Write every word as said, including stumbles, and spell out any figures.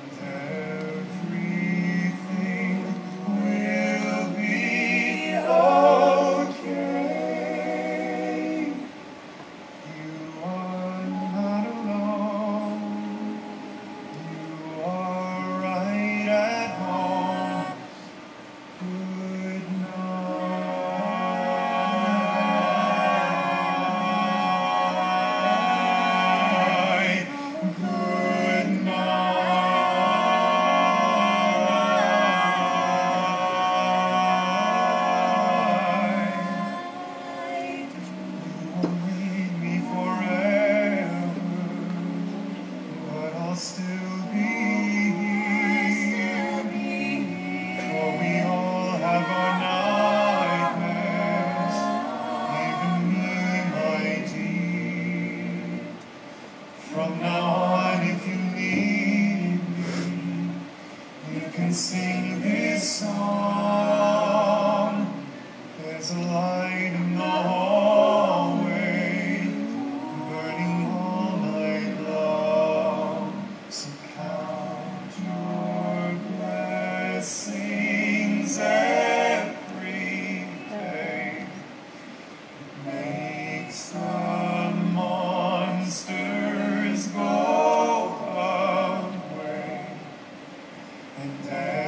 Everything will be okay. You are not alone. You are right at home. Good night. Good night. You won't need me forever, but I'll still be here. For we all have our nightmares, even me, my dear. From now on, if you need me, you can sing this song. There's a light in the hallway, burning all night long. So count your blessings every day. It makes the monsters go away, and